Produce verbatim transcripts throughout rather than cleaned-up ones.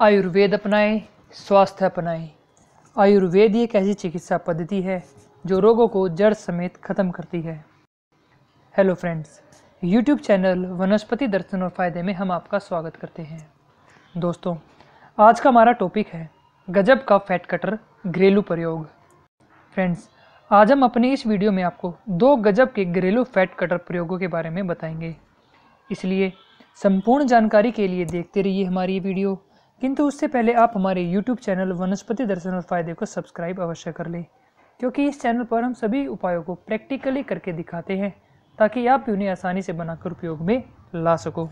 आयुर्वेद अपनाएं, स्वास्थ्य अपनाएं। आयुर्वेद एक ऐसी चिकित्सा पद्धति है जो रोगों को जड़ समेत खत्म करती है। हेलो फ्रेंड्स, यूट्यूब चैनल वनस्पति दर्शन और फायदे में हम आपका स्वागत करते हैं। दोस्तों, आज का हमारा टॉपिक है गजब का फैट कटर घरेलू प्रयोग। फ्रेंड्स, आज हम अपनी इस वीडियो में आपको दो गजब के घरेलू फैट कटर प्रयोगों के बारे में बताएंगे, इसलिए संपूर्ण जानकारी के लिए देखते रहिए हमारी ये वीडियो। किंतु उससे पहले आप हमारे यूट्यूब चैनल वनस्पति दर्शन और फायदे को सब्सक्राइब अवश्य कर लें, क्योंकि इस चैनल पर हम सभी उपायों को प्रैक्टिकली करके दिखाते हैं ताकि आप भी उन्हें आसानी से बनाकर उपयोग में ला सको।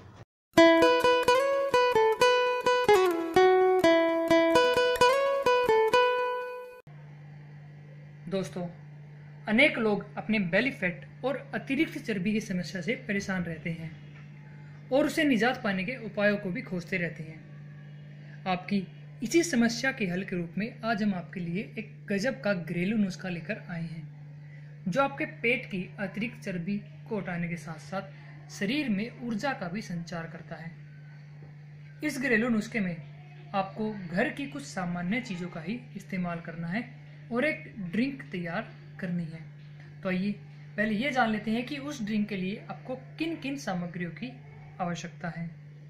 दोस्तों, अनेक लोग अपने बेली फैट और अतिरिक्त चर्बी की समस्या से परेशान रहते हैं और उसे निजात पाने के उपायों को भी खोजते रहते हैं। आपकी इसी समस्या के हल के रूप में आज हम आपके लिए एक गजब का घरेलू नुस्खा लेकर आए हैं, जो आपके पेट की अतिरिक्त चर्बी को हटाने के साथ साथ शरीर में ऊर्जा का भी संचार करता है। इस घरेलू नुस्खे में आपको घर की कुछ सामान्य चीज़ों का ही इस्तेमाल करना है और एक ड्रिंक तैयार करनी है। तो आइए पहले ये जान लेते हैं कि उस ड्रिंक के लिए आपको किन किन सामग्रियों की आवश्यकता है।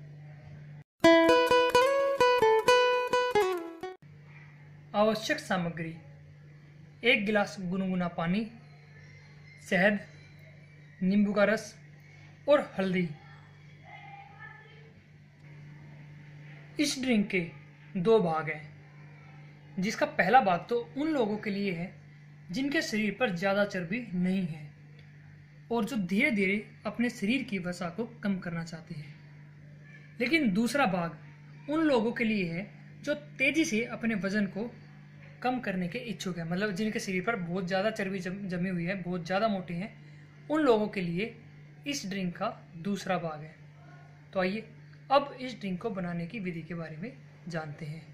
आवश्यक सामग्री: एक गिलास गुनगुना पानी, शहद, नींबू का रस और हल्दी। इस ड्रिंक के दो भाग हैं, जिसका पहला भाग तो उन लोगों के लिए है जिनके शरीर पर ज़्यादा चर्बी नहीं है और जो धीरे धीरे अपने शरीर की वसा को कम करना चाहते हैं। लेकिन दूसरा भाग उन लोगों के लिए है जो तेजी से अपने वजन को कम करने के इच्छुक है, मतलब जिनके शरीर पर बहुत ज़्यादा चर्बी जम, जमी हुई है, बहुत ज़्यादा मोटे हैं। उन लोगों के लिए इस ड्रिंक का दूसरा भाग है। तो आइए अब इस ड्रिंक को बनाने की विधि के बारे में जानते हैं।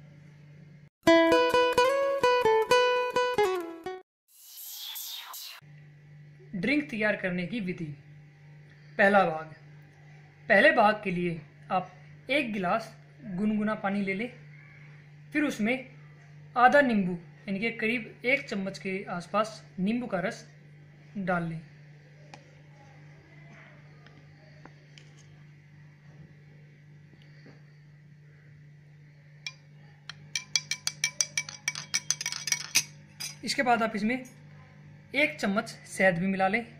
ड्रिंक तैयार करने की विधि। पहला भाग। पहले भाग के लिए आप एक गिलास गुनगुना पानी ले लें, फिर उसमें आधा नींबू यानी कि करीब एक चम्मच के आसपास नींबू का रस डाल लें। इसके बाद आप इसमें एक चम्मच शहद भी मिला लें।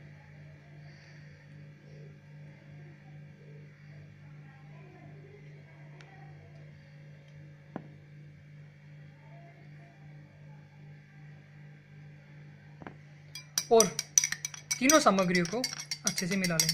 और तीनों सामग्रियों को अच्छे से मिला लें।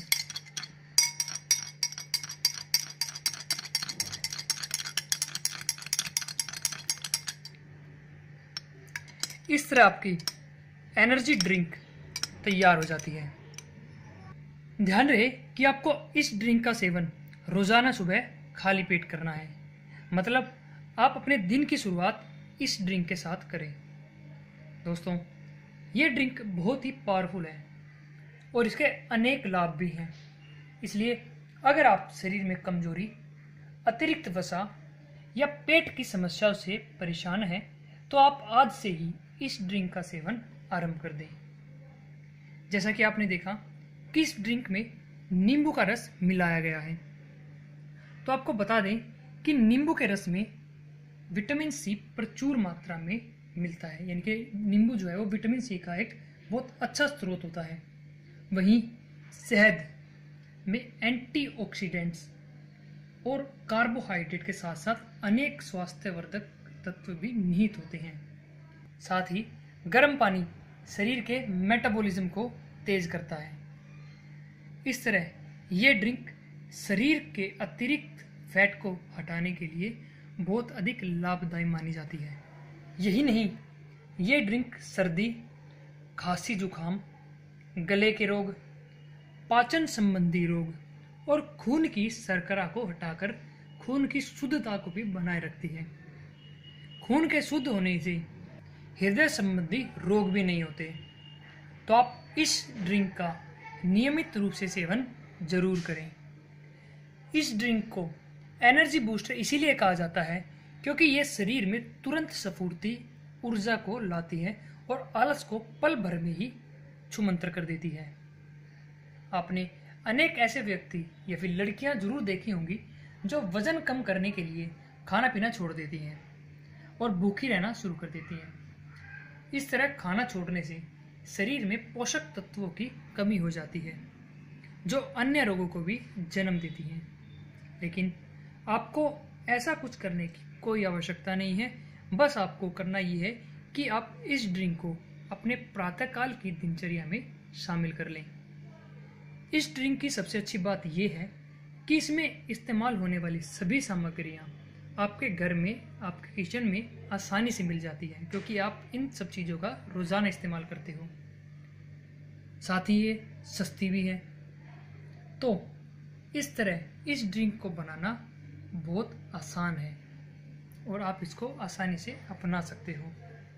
इस तरह आपकी एनर्जी ड्रिंक तैयार हो जाती है। ध्यान रहे कि आपको इस ड्रिंक का सेवन रोजाना सुबह खाली पेट करना है, मतलब आप अपने दिन की शुरुआत इस ड्रिंक के साथ करें। दोस्तों, ये ड्रिंक बहुत ही पावरफुल है और इसके अनेक लाभ भी हैं। इसलिए अगर आप शरीर में कमजोरी, अतिरिक्त वसा या पेट की समस्याओं से परेशान हैं, तो आप आज से ही इस ड्रिंक का सेवन आरंभ कर दें। जैसा कि आपने देखा कि इस ड्रिंक में नींबू का रस मिलाया गया है, तो आपको बता दें कि नींबू के रस में विटामिन सी प्रचुर मात्रा में मिलता है, यानी कि नींबू जो है वो विटामिन सी का एक बहुत अच्छा स्रोत होता है। वहीं शहद में एंटीऑक्सीडेंट्स और कार्बोहाइड्रेट के साथ साथ अनेक स्वास्थ्यवर्धक तत्व भी निहित होते हैं। साथ ही गर्म पानी शरीर के मेटाबॉलिज्म को तेज करता है। इस तरह ये ड्रिंक शरीर के अतिरिक्त फैट को हटाने के लिए बहुत अधिक लाभदायी मानी जाती है। यही नहीं, ये ड्रिंक सर्दी, खांसी, जुकाम, गले के रोग, पाचन संबंधी रोग और खून की शर्करा को हटाकर खून की शुद्धता को भी बनाए रखती है। खून के शुद्ध होने से हृदय संबंधी रोग भी नहीं होते। तो आप इस ड्रिंक का नियमित रूप से सेवन जरूर करें। इस ड्रिंक को एनर्जी बूस्टर इसीलिए कहा जाता है क्योंकि ये शरीर में तुरंत स्फूर्ति, ऊर्जा को लाती है और आलस को पल भर में ही छूमंतर कर देती है। आपने अनेक ऐसे व्यक्ति या फिर लड़कियां जरूर देखी होंगी जो वजन कम करने के लिए खाना पीना छोड़ देती हैं और भूखी रहना शुरू कर देती हैं। इस तरह खाना छोड़ने से शरीर में पोषक तत्वों की कमी हो जाती है जो अन्य रोगों को भी जन्म देती है। लेकिन आपको ऐसा कुछ करने की कोई आवश्यकता नहीं है। बस आपको करना ये है कि आप इस ड्रिंक को अपने प्रातःकाल की दिनचर्या में शामिल कर लें। इस ड्रिंक की सबसे अच्छी बात यह है कि इसमें इस्तेमाल होने वाली सभी सामग्रियां आपके घर में, आपके किचन में आसानी से मिल जाती है क्योंकि आप इन सब चीज़ों का रोज़ाना इस्तेमाल करते हो। साथ ही ये सस्ती भी है। तो इस तरह इस ड्रिंक को बनाना बहुत आसान है और आप इसको आसानी से अपना सकते हो।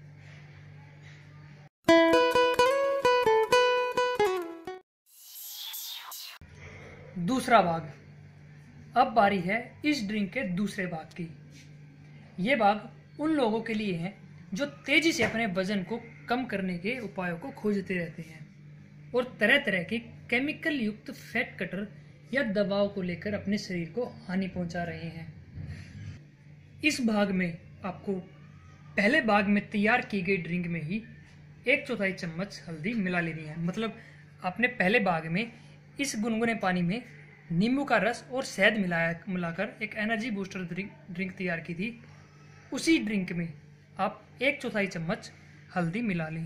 दूसरा भाग। अब बारी है इस ड्रिंक के दूसरे भाग की। ये भाग उन लोगों के लिए है जो तेजी से अपने वजन को कम करने के उपायों को खोजते रहते हैं और तरह तरह के केमिकल युक्त फैट कटर या दवाओं को लेकर अपने शरीर को हानि पहुंचा रहे हैं। इस भाग में आपको पहले भाग में तैयार की गई ड्रिंक में ही एक चौथाई चम्मच हल्दी मिला लेनी है। मतलब आपने पहले भाग में इस गुनगुने पानी में नींबू का रस और शहद मिलाया मिलाकर एक एनर्जी बूस्टर ड्रिंक तैयार की थी। उसी ड्रिंक में आप एक चौथाई चम्मच हल्दी मिला लें।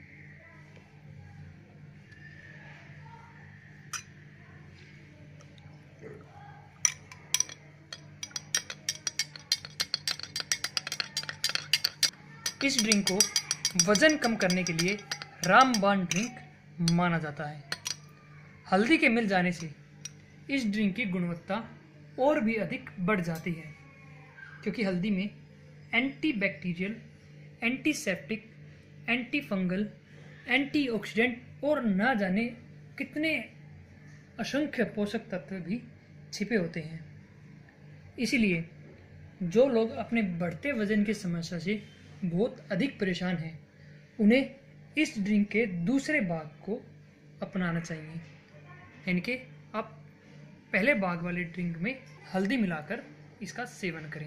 इस ड्रिंक को वजन कम करने के लिए रामबाण ड्रिंक माना जाता है। हल्दी के मिल जाने से इस ड्रिंक की गुणवत्ता और भी अधिक बढ़ जाती है क्योंकि हल्दी में anti bacterial, antiseptic, anti fungal, antioxidant और ना जाने कितने असंख्य पोषक तत्व भी छिपे होते हैं। इसीलिए जो लोग अपने बढ़ते वजन की समस्या से बहुत अधिक परेशान हैं उन्हें इस ड्रिंक के दूसरे भाग को अपनाना चाहिए। यानी कि आप पहले भाग वाले ड्रिंक में हल्दी मिलाकर इसका सेवन करें।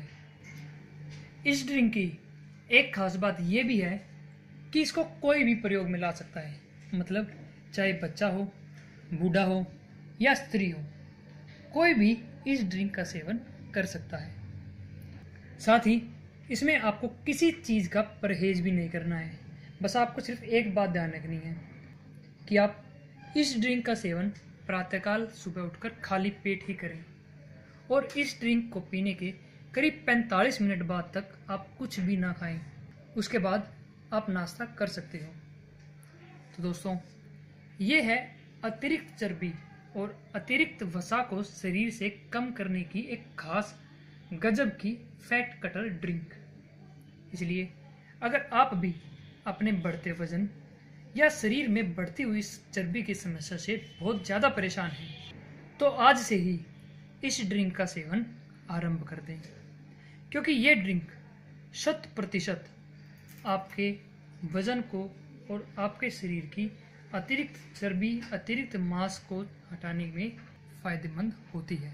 इस ड्रिंक की एक खास बात यह भी है कि इसको कोई भी प्रयोग में ला सकता है। मतलब चाहे बच्चा हो, बूढ़ा हो या स्त्री हो, कोई भी इस ड्रिंक का सेवन कर सकता है। साथ ही इसमें आपको किसी चीज़ का परहेज भी नहीं करना है। बस आपको सिर्फ एक बात ध्यान रखनी है कि आप इस ड्रिंक का सेवन प्रातःकाल सुबह उठकर खाली पेट ही करें और इस ड्रिंक को पीने के करीब पैंतालीस मिनट बाद तक आप कुछ भी ना खाएं। उसके बाद आप नाश्ता कर सकते हो। तो दोस्तों, ये है अतिरिक्त चर्बी और अतिरिक्त वसा को शरीर से कम करने की एक खास गजब की फैट कटर ड्रिंक। इसलिए अगर आप भी अपने बढ़ते वजन या शरीर में बढ़ती हुई चर्बी की समस्या से बहुत ज़्यादा परेशान हैं तो आज से ही इस ड्रिंक का सेवन आरंभ कर दें क्योंकि ये ड्रिंक शत प्रतिशत आपके वजन को और आपके शरीर की अतिरिक्त चर्बी, अतिरिक्त मांस को हटाने में फायदेमंद होती है।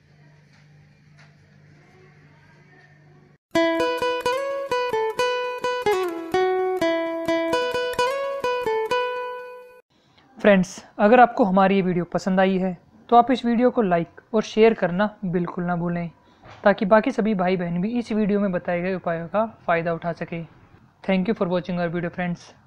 फ्रेंड्स, अगर आपको हमारी ये वीडियो पसंद आई है तो आप इस वीडियो को लाइक और शेयर करना बिल्कुल ना भूलें ताकि बाकी सभी भाई बहन भी इस वीडियो में बताए गए उपायों का फ़ायदा उठा सके। Thank you for watching our video friends.